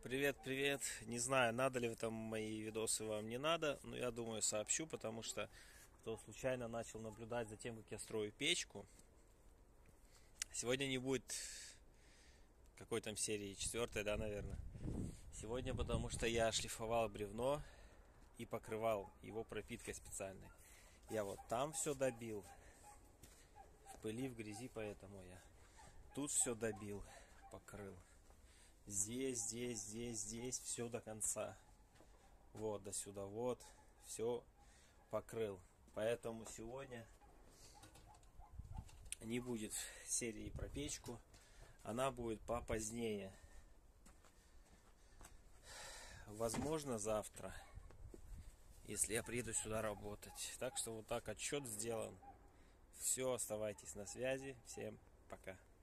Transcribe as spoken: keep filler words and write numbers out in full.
Привет, привет. Не знаю, надо ли там мои видосы вам, не надо, но я думаю, сообщу, потому что кто случайно начал наблюдать за тем, как я строю печку, сегодня не будет какой там серии, четвертой, да, наверное. Сегодня потому что я шлифовал бревно и покрывал его пропиткой специальной. Я вот там все добил, в пыли, в грязи, поэтому я тут все добил, покрыл. Здесь, здесь, здесь, здесь, все до конца. Вот, до сюда, вот, все покрыл. Поэтому сегодня не будет серии про печку. Она будет попозднее. Возможно, завтра, если я приеду сюда работать. Так что вот так отчет сделан. Все, оставайтесь на связи. Всем пока.